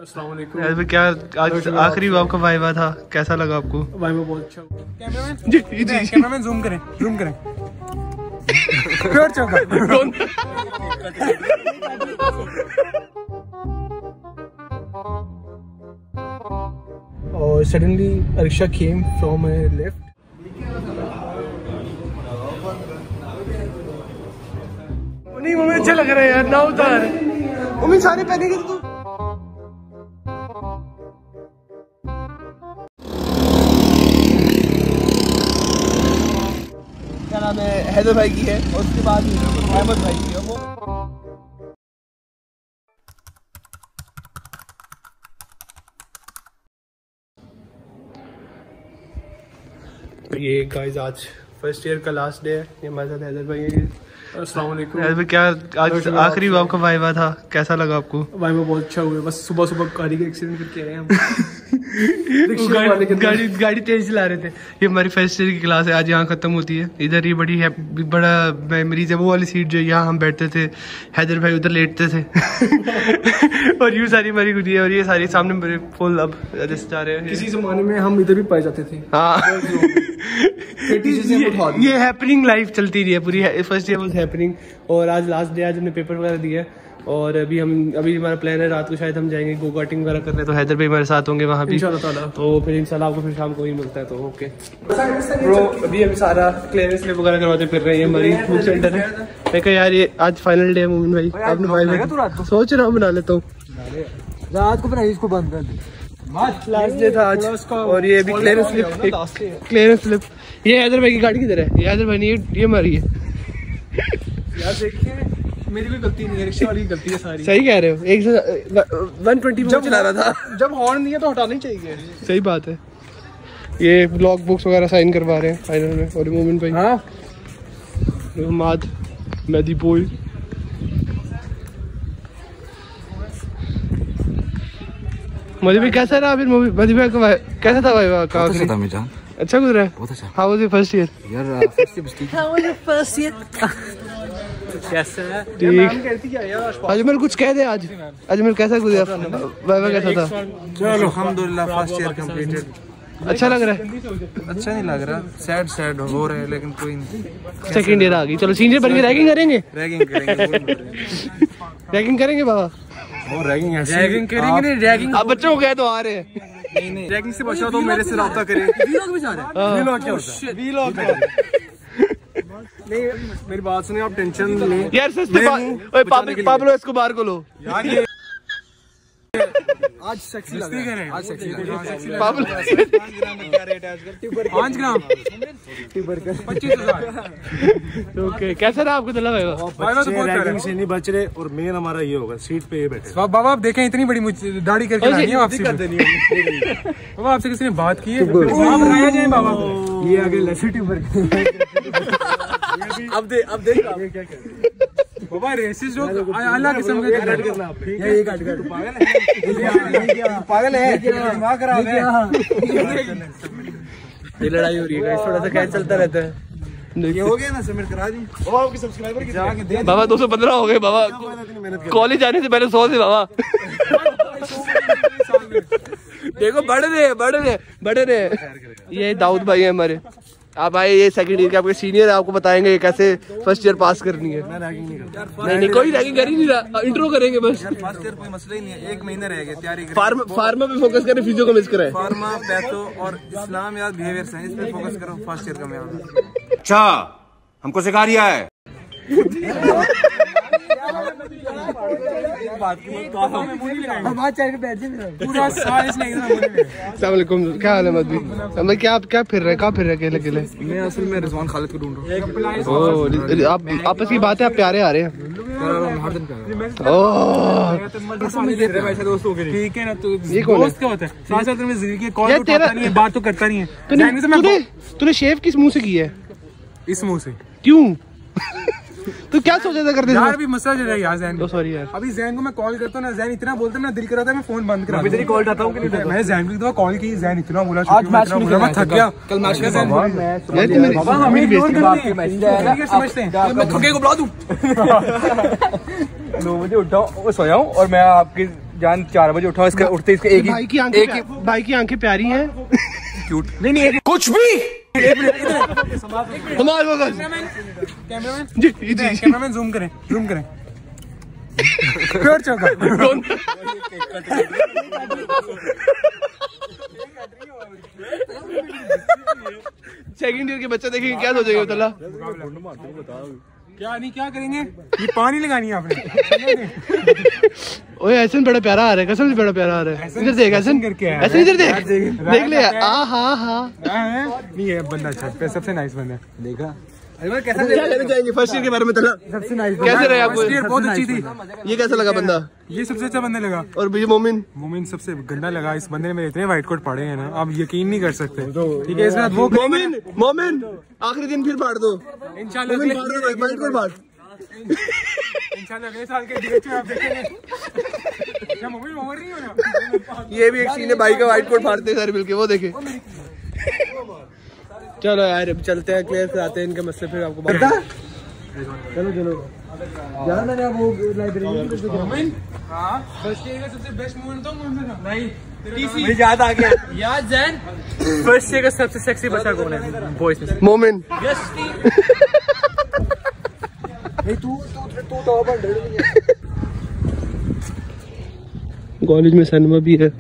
अस्सलाम वालेकुम। क्या आज आखिरी आपका वाइवा था, कैसा लगा आपको? वाइवा बहुत अच्छा। कैमरामैन जूम करें प्योर चौका। और suddenly rickshaw came from my left. नहीं मम्मी अच्छा लग रहा है यार, ना उतार मम्मी सारे पहनेगी तू। क्या नाम है? हैदर भाई की है और उसके बाद अहमद भाई की है वो। ये गाइस आज फर्स्ट ईयर का लास्ट डे है। ये हमारे साथ हैदर भाई है। अस्सलाम वालेकुम। हैदर क्या आज आखिरी आपका वाइवा था, कैसा लगा आपको? वाइवा बहुत अच्छा हुआ। बस सुबह सुबह गाड़ी का एक्सीडेंट करके आए हम। गाड़ी तेज चला रहे थे। ये हमारी फर्स्ट ईयर की क्लास है, आज यहाँ खत्म होती है। इधर ये बड़ा मेमोरीज है। वो वाली सीट जो यहाँ हम बैठते थे, हैदर भाई उधर लेटते थे। और यूँ सारी हमारी गुड़ी है और ये सारी सामने मेरे फुल अब जा रहे हैं। किसी जमाने में हम इधर भी पाए जाते थे। हाँ ये हैपनिंग लाइफ चलती रही है पूरी। फर्स्ट ईयर वाज हैपनिंग और आज लास्ट डे। आज हमने पेपर वगैरह दिया और अभी हमारा प्लान है रात को शायद हम जाएंगे गो कार्टिंग वगैरह करने। तो हैदर भाई हमारे साथ होंगे वहाँ भी इंशाल्लाह। तो फिर इंशाल्लाह आपको फिर शाम को ही मिलता है। तो ओके ब्रो, अभी हम सारा क्लियरेंस स्लिप वगैरह करवाते फिर रहे हैं। हमारी फूड सेंटर है। मैं कहा यार ये आज फाइनल डे है मोमिन भाई। आपने भाई सोच रहा हूँ बना लेता हूँ रात को बनाइए, इसको बंद कर दे। लास्ट डे था आज और ये अभी क्लियरेंस स्लिप। ये हैदर भाई की गाड़ी किधर है? ये हैदर भाई ने ये मारी है यार। देखिए मेरी कोई गलती नहीं है, रिक्शा वाली की गलती है सारी। सही कह रहे हो। 120 जब चला रहा था, जब हॉर्न दिया तो हटाना ही चाहिए। सही बात है। ये ब्लॉग बुक्स वगैरह साइन करवा रहे हैं फाइनल में। और मोमिन भाई, हाँ रहमाद मेदी बोल। मुझे भी कैसा रहा फिर मूवी? मधी भाई कैसा था भाई? अच्छा गुजरा है, बहुत अच्छा। How was your first year? यार how was your first year? कैसा है? ठीक। अजमल कुछ कह दे। आज अजमल कैसा गुजरा? वाइवा कैसा था? चलो अल्हम्दुलिल्लाह फर्स्ट ईयर कंप्लीटेड। अच्छा लग रहा है? अच्छा नहीं लग रहा, सैड हो रहा है लेकिन कोई नहीं। सेकंड ईयर आ गई, चलो सीनियर बन के रैगिंग करेंगे। रैगिंग करेंगे बाबा। रैगिंग करेंगे नहीं, रैगिंग आप बच्चों को कहे तो आ रहे हैं। नहीं रैगिंग से बचाओ तो मेरे से रब्ता करें। वीलॉग भी जा रहे हैं। वीलॉग क्या होता है? वीलॉग नहीं, मेरी बात सुनिए, आप टेंशन लें यार। पाब्लो एस्कोबार को लो यार। ये आज सेक्सी लग रहा है। आज सेक्सी लग रहा है। 5 ग्राम का क्या रेट है आजकल? 5 ग्राम 25,000। ओके कैसा रहा आपको? चला भाई रैगिंग से नहीं बच रहे और मेन हमारा ये होगा सीट पे ये बैठे। बाबा आप देखें इतनी बड़ी दाढ़ी करके आई है आपसे कर देनी है। बाबा आपसे किसी ने बात की है? आप रह जाएं बाबा। ये आगे लस्सी ट्यूबर। अब देख ये क्या कह रहे बाबा रेसिस जो अल्लाह किस्म का करना आप। ये काट पागल है दिमाग खराब है। ये लड़ाई हो रही है, थोड़ा सा क्या चलता रहता है। ये हो गया ना, सबमिट करा दी। बाबा आपके सब्सक्राइबर कितने दे? बाबा 215 हो गए बाबा। कॉलेज जाने से पहले 100 थे बाबा। देखो बढ़ रहे। ये दाऊद भाई है हमारे। आप आए, ये सेकंड ईयर के आपके सीनियर है, आपको बताएंगे कैसे फर्स्ट ईयर पास करनी है। मैं रैगिंग नहीं करता। नहीं कोई रैगिंग कर ही नहीं रहा। इंट्रो करेंगे बस। फर्स्ट ईयर कोई मसला ही नहीं है, 1 महीना रह गया तैयारी करें। फार्मा पे फोकस करें, फिजियो को मिस करें। फार्मा, पैथो और इस्लाम या बिहेवियर साइंस पे फोकस करो फर्स्ट ईयर का में। अच्छा हमको सिखा रिया है। अस्सलामुअलैकुम, क्या हाल है मदवी? क्या फिर रहे? कहाँ फिर रहे अकेले अकेले? मैं असल में रिजवान खालिद को ढूंढ रहा हूँ। आप आपस की बात है, आप प्यारे आ रहे हैं। ठीक है ना, तो ये कौन दोस्त क्या होता है? साथ साथ में जिंदगी कॉल उठाता नहीं है, बात तो करता नहीं है। तूने शेव किस मुंह से की है? इस मुंह से। क्यों? तो क्या सोचा था करते यार अभी मसला चल रहा है यार जैन। तो सॉरी यार। अभी जैन को मैं कॉल करता हूँ ना, जैन इतना बोलता है ना, दिल कराता है मैं फोन बंद करा। अभी तेरी कॉल उठाता हूँ कि नहीं? मैं जैन को कॉल की, जैन इतना बोला आज मैच नहीं खेला, मैं थक गया। कल मैच समझते हैं मैं थके को बुला दूं। 9 बजे उठा हूँ, सोया हूँ और मैं आपके जान 4 बजे उठा, इसका उठते इसके एक भाई की आंखें प्यारी हैं। क्यूट नहीं कुछ भी। कैमरामैन जी कैमरामैन जूम करें प्योर चौका। सेकंड ईयर के बच्चे देखेंगे क्या सोचेंगे तला? क्या करेंगे? ये पानी लगानी है आपने। ओए ऐसे बड़ा प्यारा आ रहा है, कसम से बड़ा प्यारा आ रहा है। इधर देख ऐसे करके ऐसे इधर देख ले। हाँ नहीं है बंदा अच्छा, सबसे नाइस बंदा। देखा क्या कहना चाहेंगे फर्स्ट ईयर के बारे में तला? सबसे नाइस। कैसे रहे आपको? बहुत अच्छी थी। ये कैसा लगा बंदा? ये सबसे अच्छा बंदा लगा। और ये मोमिन सबसे गंदा लगा। इस बंदे ने मेरे इतने व्हाइट कोट फाड़े हैं ना, आप यकीन नहीं कर सकते। ठीक है, इसमें वो मोमिन आखिरी दिन फिर फाड़ दो इंशाल्लाह। अगले साल के DH आप देखेंगे। क्या मोमिन ओवर नहीं हो रहा? ये भी एक सीन है, भाई का व्हाइट कोट फाड़ते हैं सारे मिलके, वो देखे। चलो यार अब चलते हैं, क्लियर कराते हैं इनके मसले, फिर आपको पता। चलो जाना ना वो लाइब्रेरी। हाँ, फर्स्ट ईयर का सबसे बेस्ट मोमेंट तो नहीं मुझे याद आ गया। याद जैन फर्स्ट ईयर का सबसे सेक्सी बच्चा कौन है बॉयज में? मोमिन। कॉलेज में सिनेमा भी है।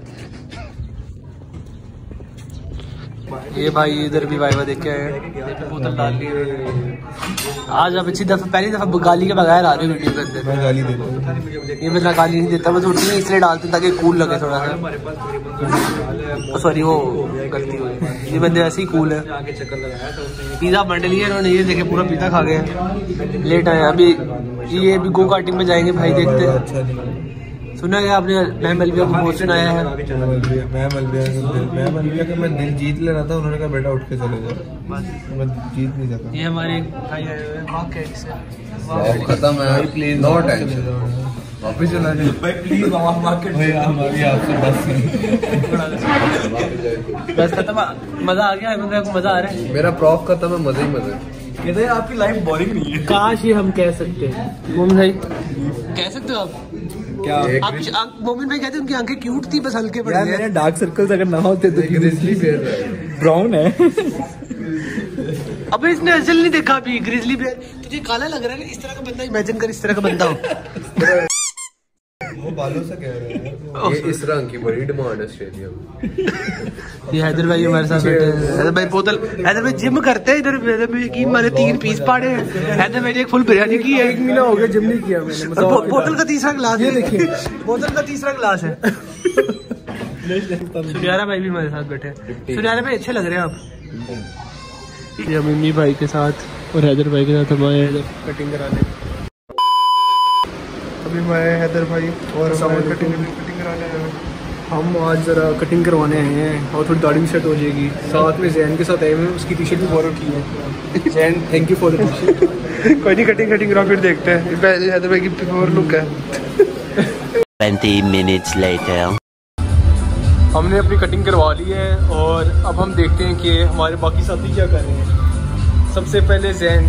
ये भाई इधर भी वाइवा देख के आए हैं, बोतल डाल ली। आज आप अच्छी दफा पहली दफा गाली के बगैर आ रहे हो वीडियो के अंदर। मैं गाली देता हूँ, ये मैं गाली नहीं देता, मैं थोड़ी सी इसलिए डालती ताकि कूल लगे थोड़ा सा। सॉरी वो गलती हुई, ये बंदे ऐसे ही कूल है। पिज़्ज़ा बंड लिया इन्होंने, ये देखे पूरा पिज़्ज़ा खा गए। लेट आए अभी, ये अभी गो कार्टिंग में जाएंगे भाई, देखते हैं। सुना है आपने मैं मलबिया को बहुत सुनाया है। मैं मलबिया का मैं दिल जीत ले रहा था, उन्होंने कहा बेटा उठ के चले जाओ, मैं जीत नहीं सका। ये हमारे भाई आए हुए हैं खत्म है प्लीज, नो टेंशन, वापस चला जाए भाई प्लीज। मार्केट हमारी आपसे बस खत्म, मजा आ गया है, मजा आ रहा है। मेरा प्रॉफ खत्म है, मजा ही मजा। कहते हैं आपकी लाइफ बोरिंग नहीं है। काश ये हम कह सकते हैं। मोमिन भाई कह सकते हो आप क्या? आप मोमिन भाई कहते हैं उनकी आंखें क्यूट थी, बस हल्के पड़ गए। डार्क सर्कल्स अगर ना होते तो ग्रिजली बेयर ब्राउन है। अबे इसने असल नहीं देखा अभी ग्रिजली बेयर। तुझे काला लग रहा है ना, इस तरह का बंदा इमेजिन कर, इस तरह का बंदा हो। वो बालों से कह रहे हैं, ये इस रंग की बड़ी डिमांड है ऑस्ट्रेलिया में। ये हैदर भाई हमारे साथ बैठे हैं। हैदर भाई बोतल, हैदर भाई जिम करते हैं इधर। हैदर भाई की मारे 3 पीस पाड़े हैं। हैदर भाई ने एक फुल बिरयानी की है। 1 महीना हो गया जिम नहीं किया मैंने। बोतल का तीसरा गिलास, ये देखिए बोतल का तीसरा गिलास है। सुनियारा भाई भी हमारे साथ बैठे हैं। सुनियारा भाई अच्छे लग रहे हैं आप। ये मम्मी भाई के साथ और हैदर भाई के साथ हमारे कटिंग कराने। अभी मैं हैदर भाई और कटिंग कराने आए हैं। हम आज जरा कटिंग करवाने आए हैं और थोड़ी दाढ़ी भी सेट हो जाएगी। साथ में जैन के साथ आए हुए हैं, उसकी टी शर्ट भी बहुत अच्छी है। Jain thank you for the T shirt. कोई नहीं, कटिंग करा फिर देखते हैं। पहले हैदर भाई की बिफोर लुक है। 20 minutes later. हमने अपनी कटिंग करवा ली है और अब हम देखते हैं कि हमारे बाकी साथी क्या कर रहे हैं। सबसे पहले Jain,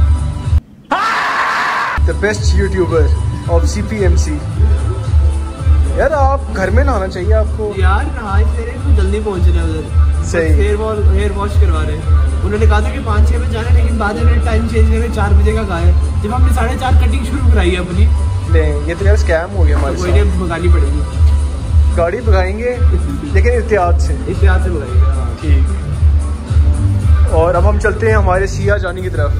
the best YouTuber of CPMC। यार आप घर में नहाना चाहिए आपको यार। नहा तेरे को जल्दी पहुंच रहे हैं उधर। सही हेयर वॉश करवा रहे हैं। उन्होंने कहा था कि 5-6 बजे जाना, लेकिन बाद में टाइम चेंज करके 4 बजे का कहा है। जब हमने 4:30 कटिंग शुरू कराई है अपनी। नहीं ये तो यार स्कैम हो गया हमारे साथ। भगानी पड़ेगी, गाड़ी भगाएंगे लेकिन एहतियात से भगाएंगे। ठीक। और अब हम चलते हैं हमारे सिया जानी की तरफ।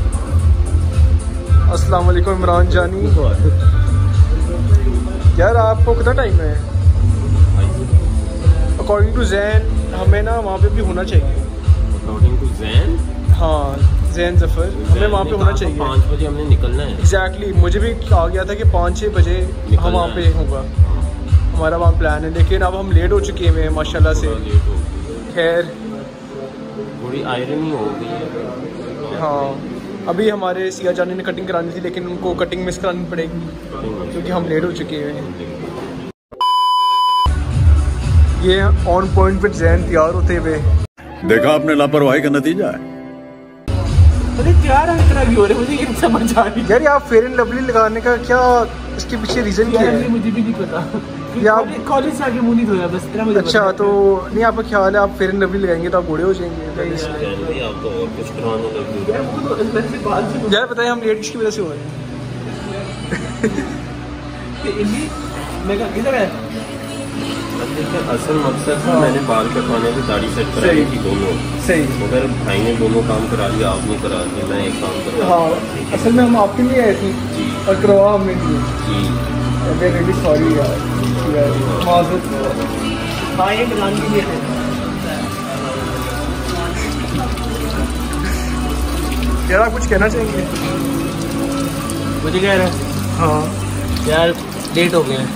अस्सलाम वालेकुम इमरान जानी। यार आपको कितना टाइम है? अकॉर्डिंग टू जैन हमें ना वहाँ पे भी होना चाहिए। According to Jain? हाँ जैन जफर, हमें वहाँ पे होना चाहिए। 5 बजे हमने निकलना है। एग्जैक्टली, मुझे भी कहा गया था कि 5-6 बजे हम वहाँ पे होगा, हमारा वहाँ प्लान है। लेकिन अब हम लेट हो चुके हैं माशाल्लाह से। खैर थोड़ी आयरनी हो गई है। हाँ अभी हमारे सिया जानी ने कटिंग करानी थी, लेकिन उनको कटिंग मिस करानी पड़ेगी क्योंकि हम लेट हो चुके हैं। ये ऑन पॉइंट पे जैन तैयार होते हुए। देखा आपने लापरवाही का नतीजा है। अरे क्या रंग तरह भी हो रहे, मुझे ये समझ आ रही यार आप फेयर एंड लवली लगाने का क्या इसके पीछे रीजन क्या है? मुझे भी नहीं पता, या कॉलेज से आके मुंह नहीं धोया बस इतना मुझे अच्छा पता। तो नहीं आपका ख्याल है आप फेयर एंड लवली लगाएंगे तो आप बूढ़े हो जाएंगे? आप तो और कुछ कराने लगे। यार बताइए हम लेट की वजह से हो रहे हैं। मैं किधर है? देखिए असल मकसद था मैंने बाल कटवाने की दाढ़ी सेट कराई थी दोनों, सही। मगर भाई ने दोनों काम करा लिया, आप नहीं करा दिया, मैं एक काम कर रहा हाँ असल में हम आपके लिए आए थे और करवा हमने दिए। जी रियली सॉरी यार, माजरत। हाँ ये कराने के लिए थे। यार आप कुछ कहना चाहेंगे? मुझे कह रहा है हाँ यार लेट हो गए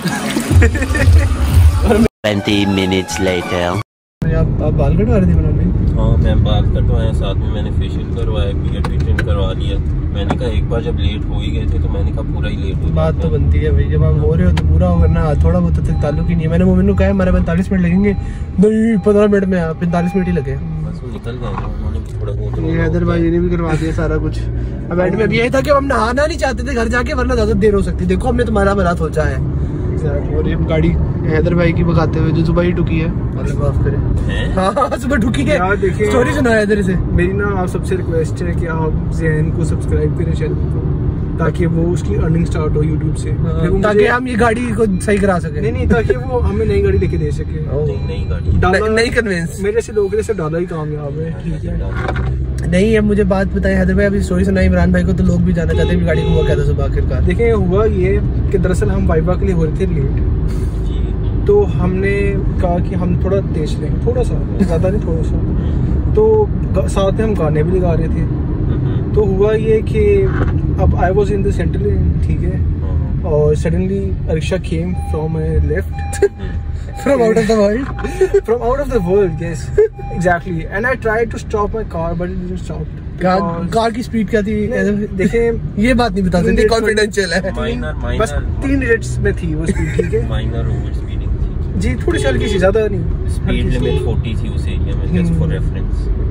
20 minutes later। आप बाल कटवा रहे थे बनाने? हाँ मैं बाल कटवाया, साथ में मैंने फेशियल करवाया, बियर्ड ट्रीटमेंट करवा लिया। मैंने कहा एक बार जब लेट हो ही गए थे तो मैंने कहा पूरा ही लेट हो बात तो बनती है भाई, जब आप हो रहे हो तो पूरा हो करना, थोड़ा बहुत तक ताल्लुक ही नहीं है। मैंने मोमिन को कहा हमारे 45 मिनट लगेंगे, नहीं 15 मिनट में 45 मिनट ही लगे। बस वो निकल गए उन्होंने थोड़ा बहुत। ये हैदर भाई ने भी करवा दिया सारा कुछ। अब एंड में अब यही था कि हम नहाना नहीं चाहते थे घर जाके, वरना ज्यादा देर हो सकती। देखो हमने तुम्हारा भला सोचा है। और ये गाड़ी हैदर भाई की भगाते हुए जो सुबह ही टुकी है, अल्लाह माफ करे। हाँ सुबह टुकी है। यार देखिए स्टोरी सुनाया हैदर से। मेरी ना आप सबसे रिक्वेस्ट है कि आप ज़हन को सब्सक्राइब करें चैनल को, ताकि वो उसकी अर्निंग स्टार्ट हो यूट्यूब से, ताकि हम ये गाड़ी को सही करा सके। नहीं ताकि वो हमें नई गाड़ी लेके दे सके। नई गाड़ी नई कन्वेंस मेरे से लोग से डाला ही कामयाब है। ठीक है नहीं अब मुझे बात बताएं हैदर भाई, अभी स्टोरी सुनाई इमरान भाई को तो लोग भी जानना चाहते हैं कि गाड़ी को हुआ क्या था सुबह आखिरकार। देखिए हुआ ये कि दरअसल हम वाइवा के लिए हो रहे थे लेट, तो हमने कहा कि हम थोड़ा तेज लेंगे, थोड़ा सा ज़्यादा नहीं थोड़ा सा, तो साथ में हम गाने भी लगा रहे थे। तो हुआ ये कि अब I was in the centre lane, ठीक है, और suddenly rickshaw came from my left From out of the world. From out of the world, yes, exactly. And I tried to stop my car, but it didn't stop. Car की speed क्या थी? देखें ये बात नहीं बता सकते, confidential है। बस 3 मिनट्स में थी वो स्पीड, ठीक है। माइनर ओवर स्पीडिंग जी थोड़ी सी हल्की सी, ज्यादा नहीं। स्पीड लिमिट 40 थी उस एरिया में, जस्ट फॉर रेफरेंस।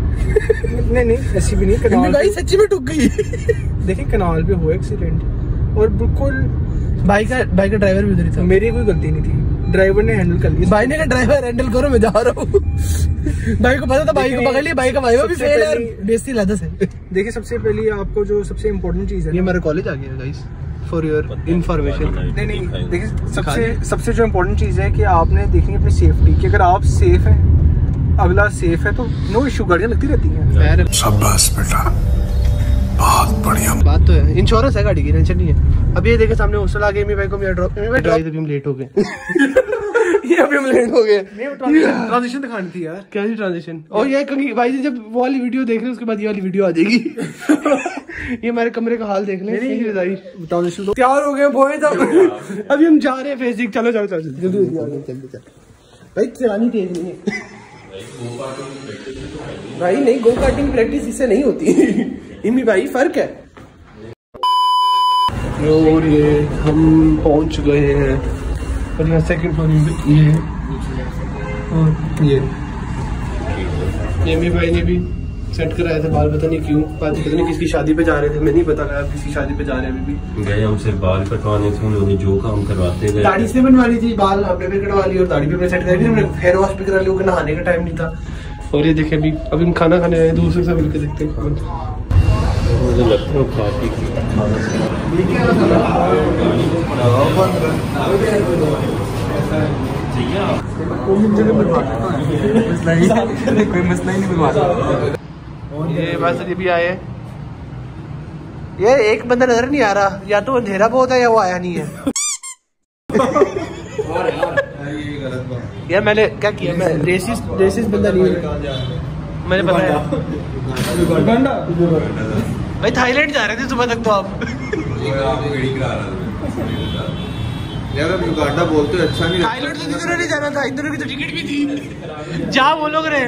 नहीं ऐसी भी नहीं। कनाल भाई सच्ची में टूट गई। देखिए कनाल पे हुआ एक्सीडेंट और बिल्कुल बाइक का ड्राइवर भी उधर ही था। मेरी कोई गलती नहीं थी, ड्राइवर ने हैंडल कर लिया। भाई ने कहा ड्राइवर हैंडल करो मैं जा रहा हूँ। भाई को पता था, भाई को पकड़ लिया, भाई का भाई भी फेल है, बेइज्जती लादा से। देखिए सबसे पहले आपको जो सबसे इम्पोर्टेंट चीज है, ये हमारा कॉलेज आ गया गाइस फॉर योर इंफॉर्मेशन। नहीं देखिए सबसे जो इम्पोर्टेंट चीज है कि आपने देखनी अपनी सेफ्टी, कि अगर आप सेफ हैं, अगला सेफ है, तो नो इशू, गाड़ियाँ लगती रहती हैं। शाबाश बेटा, बहुत बढ़िया बात तो है, इंश्योरेंस है गाड़ी की, टेंशन नहीं है। अब ये देखे सामने हॉस्टल आ गए, मेरे भाई को ड्रॉप अभी हम लेट हो गए। ये अभी हम लेट हो गए। ट्रांजिशन दिखानी थी यार। क्या ट्रांजिशन? और ये कहीं भाई जी जब वो वाली वीडियो देख रहे हैं उसके बाद ये वाली वीडियो आ जाएगी। ये हमारे कमरे का हाल देख लें। ट्रांजिशन तैयार हो गए बोए तब। अभी हम जा रहे हैं फेस चलो जल्दी भाई, चलानी तेज नहीं है भाई। नहीं गो कार्टिंग प्रैक्टिस इससे नहीं होती। इनमें भाई फर्क है। और ये हम पहुंच गए हैं और यहाँ सेकंड फ्लोर ये है और ये भी भाई ने भी सेट कराया था बाल, पता नहीं क्यों, पता नहीं किसकी शादी पे जा रहे थे, मैं नहीं पता लगा किसकी शादी पे जा रहे हैं। अभी भी गए हमसे बाल कटवाने थे, उन्होंने जो काम करवाते गए। दाढ़ी से बनवानी थी, बाल हमने भी कटवा ली और दाढ़ी पे सेट करा दी हमने, हेयर वॉश भी करा लिया, नहाने का टाइम नहीं था। और ये देखे अभी हम खाना खाने आए, दूसरे से मिलकर देखते हैं खाना। मुझे लगता है काफी कोई मसला ही नहीं बनवा। ये बस ये भी आए। ये एक बंदा नजर नहीं आ रहा, या तो अंधेरा बहुत है या वो आया नहीं है। यार मैंने क्या किया, मैं रेसिस्ट बंदा नहीं हूँ, मैंने बताया। भाई थाईलैंड जा रहे थे सुबह तक तो आप। यार अब युगांडा बोलते हो अच्छा नहीं, थाईलैंड तो इधर नहीं जाना था, इधर की तो टिकट भी थी। जा वो लोग रहे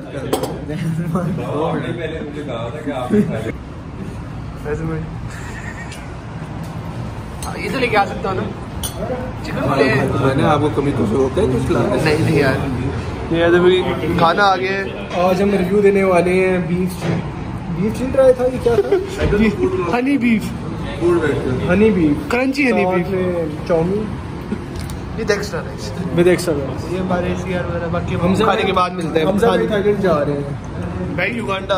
ये तो लेके आ सकता हूँ ना चिकन। मैंने आपको कमी तो रोका है कुछ लाने? नहीं यार, ये तो खाना आ गया। आज हम रिव्यू देने वाले हैं बीफ चिली ट्राई था, ये क्या था? Honey beef, honey beef, crunchy honey beef, chowmein with extra rice, ये हमारे सीआर वगैरह। बाकी हम खाने के बाद मिलते हैं। हम सब थाईलैंड जा रहे हैं। भाई युगांडा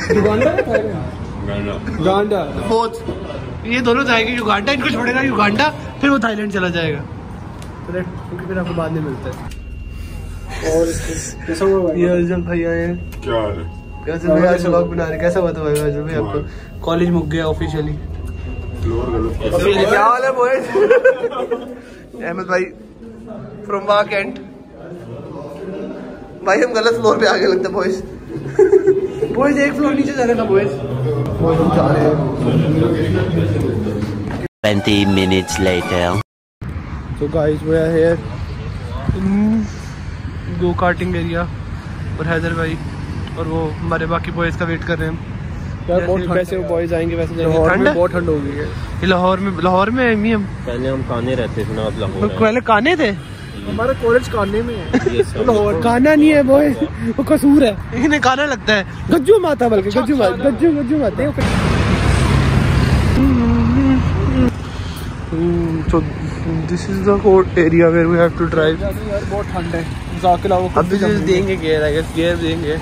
गांडा बोथ, ये दोनों जाएंगे युगांडा, इनको छोड़ेगा युगांडा, फिर वो थाईलैंड चला जाएगा। क्योंकि फिर आपको बाद में मिलता है। और कैसा हुआ भाई? ये अजल भाई आए हैं। क्या हाल है? कैसे भाई आज व्लॉग बना रहे, कैसा हुआ था भाई अजल भाई आपको? कॉलेज मुक गया ऑफिशियली। क्या हाल है बॉयज? अहमद भाई फ्रॉम वाह कैंट। भाई हम गलत फ्लोर पे आ गए लगता है बॉयज। बॉयज एक फ्लोर नीचे जा रहे था बॉयज। हम जा रहे हैं 20 minutes later. So guys, we are here in go karting area और हैदर भाई और वो हमारे बाकी बॉयज का वेट कर रहे हैं हम। यार बहुत वैसे वो बॉयज आएंगे वैसे जाएंगे। लाहौर ठंड में बहुत ठंड हो गई है। ये लाहौर में है हम। पहले हम काने रहते थे ना, अब लाहौर है। पहले काने थे, हमारा कॉलेज काने में है। ये सब लाहौर काना नहीं है बॉय, वो कसूर है। इन्हें काना लगता है, गज्जू माता बल्कि गज्जू माते। So this is the whole area where we have to drive. यार बहुत ठंड है। जाके लाओ अब भी देंगे गियर, आई गेस गियर देंगे।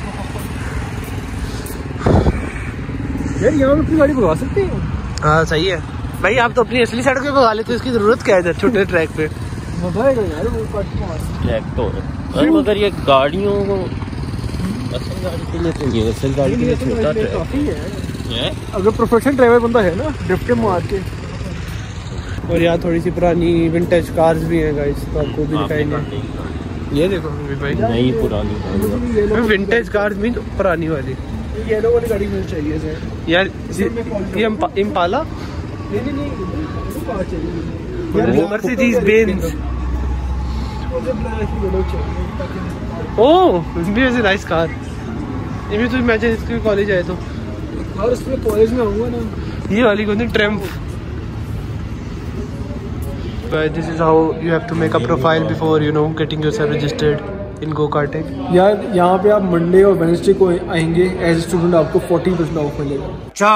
यार यहाँ पे अपनी गाड़ी भगा सकते हैं? हाँ सही है भाई, आप तो अपनी असली सड़क पे भगा लेते हो, इसकी जरूरत क्या है इधर छोटे ट्रैक पे? भगाएगा यार वो ट्रैक तो है, मगर ये गाड़ियों को असल गाड़ी के लिए तो नहीं है, असल गाड़ी के लिए छोटा ट्रैक काफी है। है। अगर प्रोफेशनल ड्राइवर बंदा है ना, ड्रिफ्ट मार के। और यहाँ थोड़ी सी पुरानी विंटेज कार्स भी हैं गाइस, तो आपको भी दिखाएंगे। ये देखो भाई, नहीं पुरानी गाड़ी, विंटेज कार्स मीन पुरानी वाली। येलो वाली गाड़ी मिल चाहिए सर यार। ये इम्पाला, मर्सिडीज बेंज। ओह भी वैसे नाइस कार। ये भी तो इमेजिन इसके कॉलेज आए तो और उसमें कॉलेज में आऊंगा ना, ये वाली कौन सी Trump. This is how you have to make a profile before getting yourself registered in go karting. यार यहाँ पे आप मंडे और वेडनेसडे को आएंगे एज ए स्टूडेंट, आपको 40% ऑफ मिलेगा। अच्छा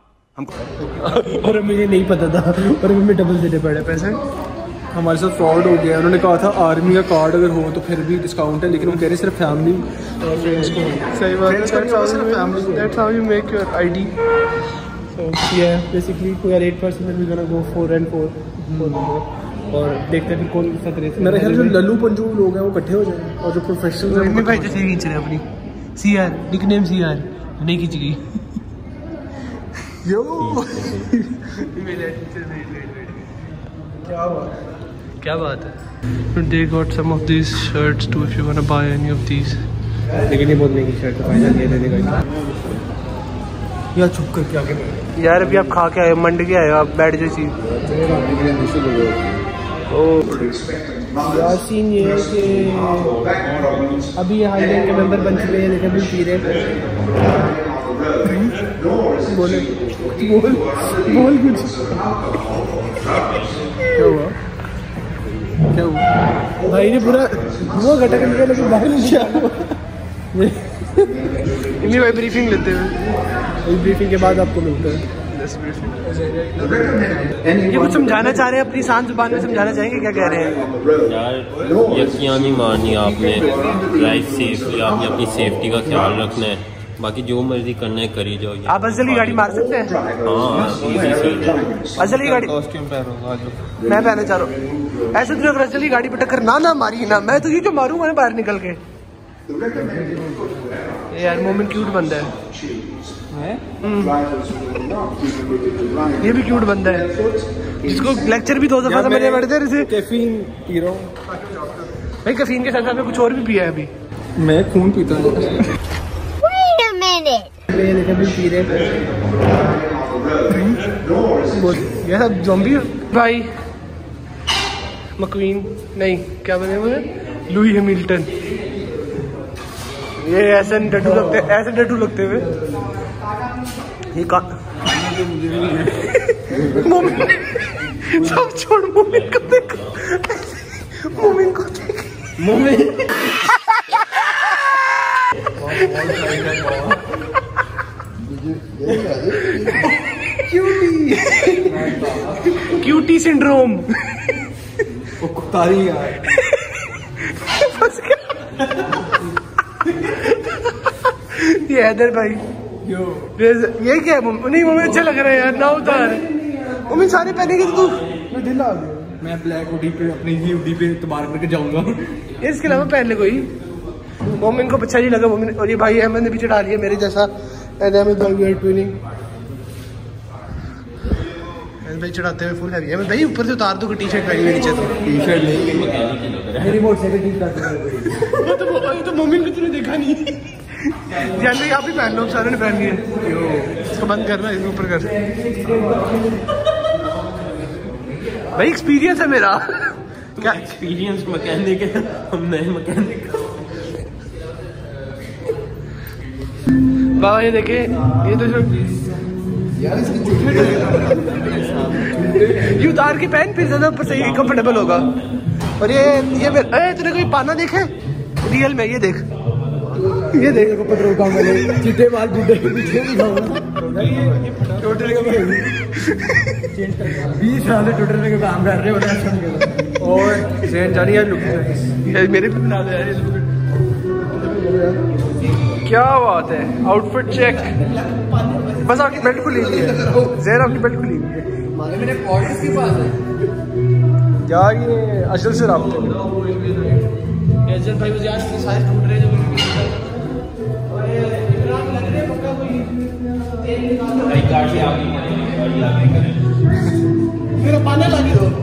और मुझे नहीं पता था, और हमें डबल देने पड़े पैसे। हमारे साथ फ्रॉड हो गया। उन्होंने कहा था आर्मी का कार्ड अगर हो तो फिर भी डिस्काउंट है, लेकिन वो कह रहे सिर्फ फैमिली और फ्रेंड्स को। सही बात है, that's how you make your ID. So yeah, basically we are 8% and we're gonna go 4 and 4 और देखते हैं कौन सा रेस। मेरा ख्याल जो लल्लू पंजू लोग हैं वो इकट्ठे हो जाए, और जो प्रोफेशनल हैं भाई जैसे खींच रहे हैं अपनी CR निकनेम CR नहीं खींच गई। यो क्या बात है। They got some of these shirts too if you wanna buy any of these. लेकिन ये बोलने की शर्ट फाइनल ये लेने का यार चुप करके आगे यार। अभी आप खा के आए, मंड के आए हो आप, बैठ जाइए। यार सीन ये है कि अभी ये हाईलैंड के मेंबर बन चुके हैं, लेकिन अभी पी रहे। बोले बोल कुछ। क्या हुआ भाई ने पूरा वो घटा के निकला, लेकिन बाहर नहीं किया। इन्हीं भाई ब्रीफिंग लेते हैं, इस ब्रीफिंग के बाद आपको मिलता है। ये कुछ समझाना चाह रहे हैं, अपनी शांत जुबान में समझाना चाहेंगे, क्या कह रहे हैं? यार यकीन नहीं मारनी आपने, ड्राइव सेफली, आपने अपनी सेफ्टी का ख्याल रखना है, बाकी जो मर्जी करना है करी जाओ। आप असल की गाड़ी मार सकते हैं? हाँ असल की गाड़ी मैं पहले चाह रहा हूँ। ऐसे तो अगर असल की गाड़ी पर टक्कर ना मारी ना, मैं तो ये जो मारूंगा ना बाहर निकल के। यार मोमेंट क्यूट बंदा है, ये भी क्यूट बंदा है, जिसको लेक्चर भी 2 दफा समझने पड़ते हैं। कैफीन पी रहा हूँ भाई, कैफीन के साथ में कुछ और भी पिया है अभी। मैं खून पीता हूँ। भी पी रहे ये सब ज़ॉम्बी भाई। मक्वीन नहीं, क्या बने हुए लुई हैमिल्टन। ये ऐसे डड्डू लगते हुए ये का सब छोड़, मोमिन को देखो, मोमिन को देखो, क्यूटी सिंड्रोम। वो कुतारी यार। ये हैदर भाई ये क्या है? नहीं मम्मी अच्छा लग रहा है यार, ना उतार। मम्मी सारे पहनेगी तो तू। मैं दिल आ गया। मैं ब्लैक हुडी पे अपनी ही हुडी पे इतबार करके जाऊंगा। इसके अलावा पहन ले कोई। मम्मी को अच्छा नहीं लगा मम्मी ने। और ये भाई अहमद ने पीछे डाल लिया मेरे जैसा। अहमद भाई वी आर ट्विनिंग। भाई चढ़ाते हुए फुल हैवी है। भाई ऊपर से उतार दो, टी शर्ट पहनी हुई नीचे तो। टी शर्ट नहीं मेरी मोटरसाइकिल ठीक तो मम्मी ने तूने देखा नहीं। जान भाई आप ही पहन लो, सारे ने पहन लिया। इसको बंद करना, इसको ऊपर कर। भाई एक्सपीरियंस है मेरा। क्या एक्सपीरियंस मैकेनिक है, हम नए मैकेनिक। बाबा ये देखे, ये तो यार ये उतार के पहन, फिर ज्यादा ऊपर सही कंफर्टेबल होगा। और ये तूने कोई पाना देखे रियल में? ये देख, ये देख पेट्रोल पंप वाले चिट्टे माल बुड्ढे के पीछे नहीं खाऊंगा। टोटल का 20 साल से टोटल का काम कर रहे हो। और जैन जानी यार, मेरे पे बना दे यार। क्या बात है, आउटफिट चेक। बस आपकी बेल्ट खुली हुई है जैन, आपकी बेल्ट खुली हुई है मेरे पॉकेट्स के पास है यार। ये असल से राब्ते भाई यार सारे टूट रहे मेरा पाना लगी दो।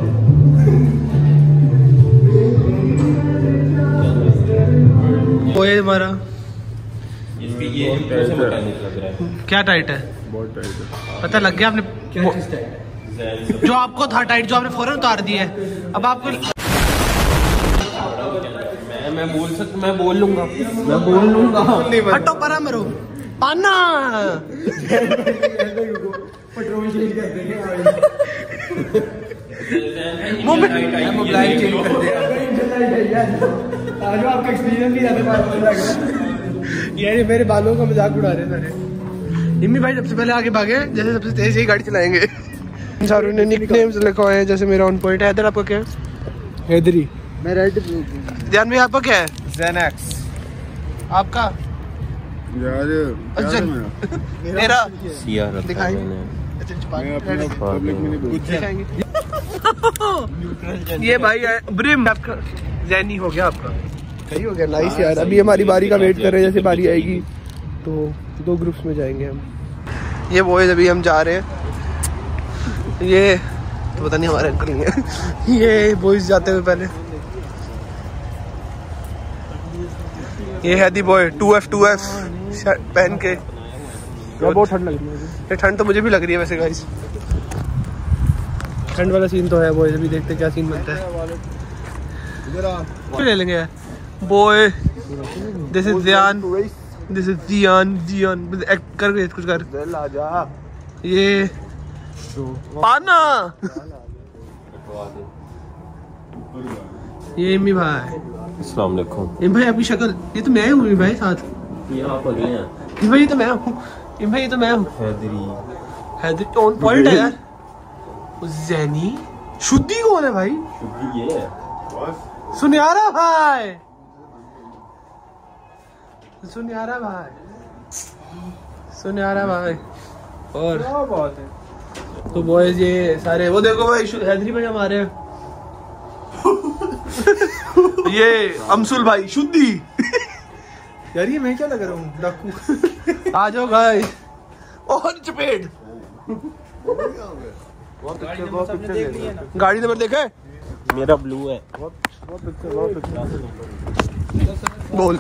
ओए हमारा ये मैकेनिक लग रहा है। क्या टाइट है? बहुत टाइट है। पता लग गया आपने? जो आपको था टाइट, जो आपने फौरन उतार दिया है। अब आपको मैं बोल लूंगा। हटो परा मरो पाना। पेट्रोल चेंज कर देंगे। मोबाइल चेंज कर दिया। आज आपका एक्सपीरियंस भी ज्यादा बात लग रहा है। ये मेरे बालों का मजाक उड़ा रहे सारे। इम्मी भाई सबसे पहले आगे भागे, जैसे सबसे तेज ही गाड़ी चलाएंगे। इन सारों ने निकनेम्स लिखे हुए हैं, जैसे मेरा ऑन पॉइंट है। हैदर आपका क्या है? हैदरी। मैं रेड। ध्यान भाई आपका क्या है? ज़ेनएक्स। आपका यार मेरा सिया रखा दिखाएं। मैंने। ये भाई है ब्रिम। आपका जैनी हो गया, आपका सही हो गया। नाइस यार। अभी हमारी बारी का वेट कर रहे हैं, जैसे बारी आएगी तो 2 ग्रुप्स में जाएंगे हम। ये बॉयज अभी हम जा रहे हैं। ये तो पता नहीं हमारे अंकल नहीं है। ये बॉयज जाते हुए पहले। ये है दी बॉय 2F पहन के। बहुत ठंड लग रही है। ठंड तो मुझे भी लग रही है वैसे गाइस। ठंड वाला सीन तो है बॉयज। अभी देखते क्या सीन बनता है। ले लेंगे यार boy. This is Dhyan, this is Jiyan. Act कर कुछ कर। ये पाना। ये इम्मी भाई। अस्सलाम वालेकुम। इम्मी भाई आपकी शक्ल, ये तो मैं हूँ इम्मी भाई साथ। ये आप अगले हैं। इम्मी भाई ये तो मैं हूँ। इम्मी भाई ये तो मैं हूँ। हैदरी ऑन पॉइंट है यार। जैनी शुद्धि कौन है भाई? शुद्धि ये है। सुनियारा भाई, सुनियारा भाई, सुनियारा भाई। और क्या बात है। तो बॉयज ये सारे वो देखो भाई हैदरी भाई हमारे। ये अमसुल भाई शुद्धि। यार ये मैं क्या लग रहा हूँ डाकू। आ जाओ भाई। और चपेट। गाड़ी नंबर देखा है? मेरा ब्लू है। बोल।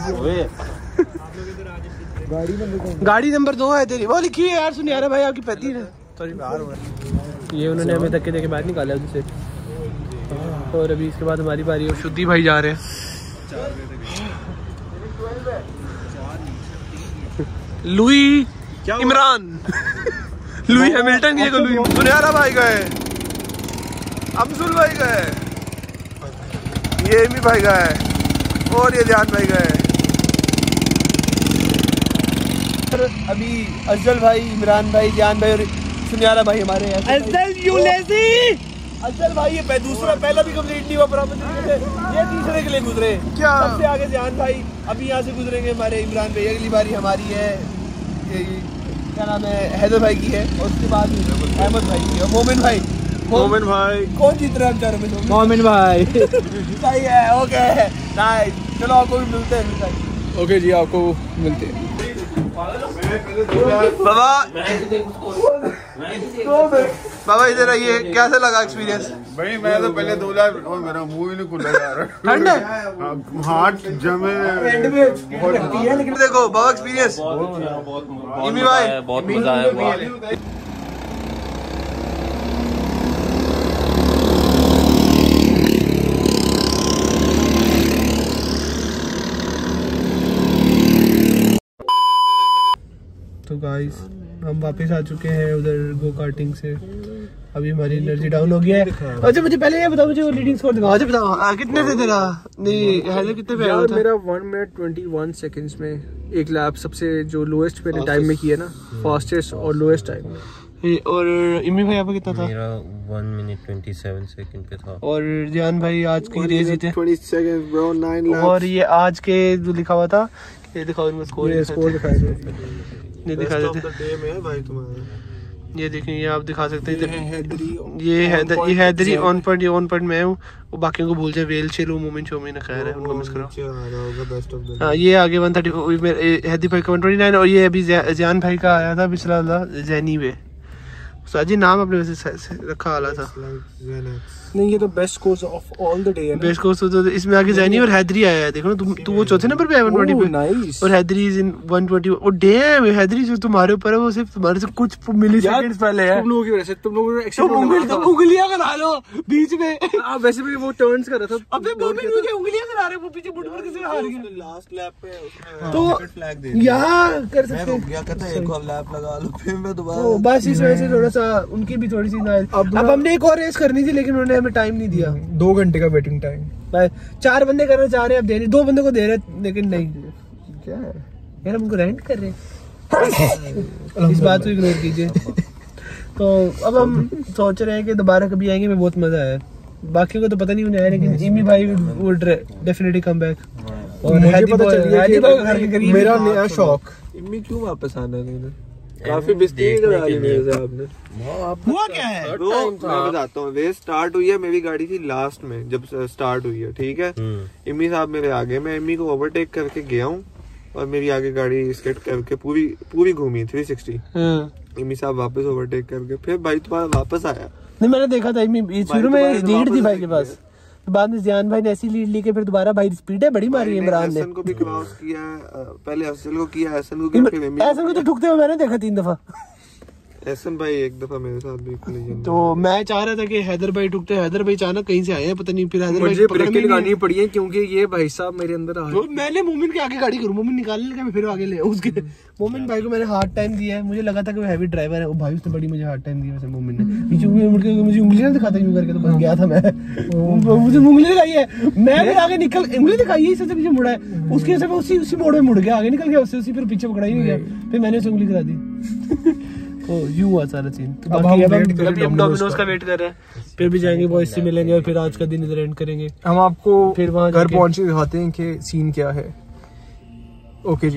गाड़ी नंबर 2 है तेरी। वो लिखी है यार सुनियारा भाई आपकी 35 है। सॉरी बाहर हुआ। ये उन्होंने हमें धक्के देके बाहर निकाला उनसे। और अभी इसके बाद हमारी बारी और शुद्धि भाई जा रहे हैं। लुई इमरान। लुई हैमिल्टन की जगह लुई सुनियारा भाई गए। अमसुल भाई गए। ये एमी भाई गए। और ये ध्यान भाई गए। अभी अफजल भाई, इमरान भाई, ध्यान भाई और सुनिया रहा भाई हमारे असल भाई ये दूसरा पहला भी कंप्लीट नहीं हुआ प्रॉपर तरीके से, ये तीसरे के लिए गुजरे। क्या सबसे आगे जान भाई अभी यहाँ से गुजरेंगे हमारे इमरान भाई, अगली बारी हमारी है ये क्या नाम है हैदर भाई की है, और उसके बाद अहमद भाई की है, मोमिन भाई कौन जीत रहा है बेचारों में? मोमिन भाई सही है, ओके नाइस, चलो आपको भी मिलते हैं। ओके जी, आपको मिलते हैं। बाबा इधर आइए, कैसा लगा एक्सपीरियंस? भाई मैं तो पहले 2 लाख मेरा मुंह ही नहीं खुला जा रहा, ठंड है हाथ जमे। देखो बाबा एक्सपीरियंस बहुत मजा आया। तो गाइस हम वापस आ चुके हैं उधर गो कार्टिंग से, अभी हमारी एनर्जी डाउन हो गया है। अच्छा मुझे पहले ये बताओ, मुझे वो लीडिंग स्कोर दिखाओ। अच्छा बताओ कितने से तेरा? नहीं हैदर कितने पे आया था? मेरा 1 मिनट 21 सेकंड्स में एक लैप, सबसे जो लोएस्ट मैंने टाइम में किया ना, फास्टेस्ट और लोएस्ट टाइम में। और इमी भाई आपका कितना था? मेरा 1 मिनट 27 सेकंड पे था। और जान भाई आज की रेस जीते 20 सेकंड्स ब्रो, 9 लैप्स। और ये आज के जो लिखा हुआ था, ये दिखाओ इनका स्कोर, ये स्कोर दिखाई दे, ये दिखा देते भाई तुम्हारा। ये देखें, ये आप दिखा सकते हैं, ये हैदरी ऑन पॉइंट मैं हूँ, वो बाकियों को भूल जाए, वेल चलो मोमिन शोमिन खैर है, उनको मिस करो। हाँ ये आगे 130 हैदी भाई का 129, और ये अभी जान भाई का आया था पिछला जैनी वे। साजी नाम अपने वैसे रखा वाला था। नहीं ये तो best course of all the day है। बेस्ट कोर्स तो इसमें आगे जैनी और हैदरी आया है, देखो ना तू वो चौथे नंबर पे है 120 पे, और हैदरी इज इन 120। और डैम हैदरी जो तुम्हारे ऊपर है वो सिर्फ तुम्हारे से कुछ मिलीसेकंड्स पहले है। तुम लोगों की वजह से, तुम लोगों ने उंगलियां करा लो बीच में। वैसे भी वो टर्न्स कर रहा था। अबे मोमिन मुझे उंगलियां करा रहे, वो पीछे मुड़ मुड़ के से हार गया। लास्ट लैप पे तो फ्लैग दे यहाँ कर सकते हैं, क्या कहता है एक और लैप लगा लो फिर मैं दोबारा। बस इस वजह से थोड़ा सा उनकी भी थोड़ी सी ना। अब हमने एक और रेस करनी थी लेकिन उन्होंने हमें टाइम नहीं दिया, 2 घंटे का वेटिंग टाइम। 4 बंदे करना चाह रहे हैं, अब दे रहे 2 बंदे को दे रहे लेकिन नहीं। क्या है यार, हम उनको रेंट कर रहे हैं। इस बात को इग्नोर कीजिए। तो अब हम सोच रहे हैं कि दोबारा कभी आएंगे, में बहुत मजा आया। बाकी को तो पता नहीं उन्हें आया, लेकिन इमी भाई वुड डेफिनेटली कम बैक। और मुझे पता चल गया कि मेरा नया शौक। इम्मी क्यों वापस आना है? काफी बिस्ती करा ली मेरे से आपने। हुआ क्या है? मैं बताता हूँ, रेस स्टार्ट हुई है, मेरी गाड़ी थी लास्ट में जब स्टार्ट हुई है, ठीक है। इम्मी साहब मेरे आगे, मैं इम्मी को ओवरटेक करके गया हूँ और मेरी आगे गाड़ी स्केट करके पूरी घूमी 360। इम्मी साहब वापस ओवरटेक करके, फिर भाई तुम्हारा वापस आया। नहीं मैंने देखा था शुरू में लीड थी भाई के पास, बाद में जियान भाई ने ऐसी लीड ली के फिर दोबारा भाई स्पीड है बड़ी मारी है इमरान ने। एहसन को भी क्रॉस किया, पहले अफजल को किया, एहसन को किया, फिर एहसन को तो ठुकते हुए मैंने देखा 3 दफा। एहसन भाई 1 दफा मेरे साथ भी खुली। तो मैं चाह रहा था कि हैदर भाई ठुकते, हैदर भाई अचानक कहीं से आए हैं पता नहीं, फिर हैदर मुझे ब्रेक लगानी पड़ी है क्योंकि ये भाई साहब मेरे अंदर आ। तो मैंने मोमिन के आगे गाड़ी करूं, मोमिन निकालने लगा, मैं फिर आगे ले उसके। मोमिन भाई को मैंने हार्ड टाइम दिया है, मुझे लगा था कि वो हैवी ड्राइवर है, वो भाई उसने बड़ी मुझे हार्ड टाइम दिया वैसे मोमिन ने। पीछे मुड़ के मुझे उंगलियां दिखाता यूं करके, तो बस गया था मैं। मुझे उंगली दिखाई है, मैं फिर आगे निकल, उंगली दिखाई है इससे पीछे मुड़ा है, उसके वजह से मैं उसी मोड़ में मुड़ गया, आगे निकल गया उससे, उसी फिर पीछे पकड़ा ही नहीं गया, फिर मैंने उसे उंगली करा दी। तो यूं हुआ सारा सीन। तो बाकी अब हम डोमिनोज का वेट कर रहे हैं, फिर भी जाएंगे बॉयज से मिलेंगे और फिर आज का दिन इधर एंड करेंगे। हम आपको फिर वहां घर पहुंच के दिखाते हैं कि सीन क्या है। ओके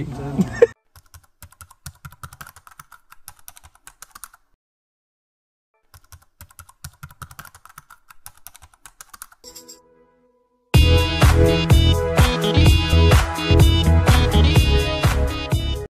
जी।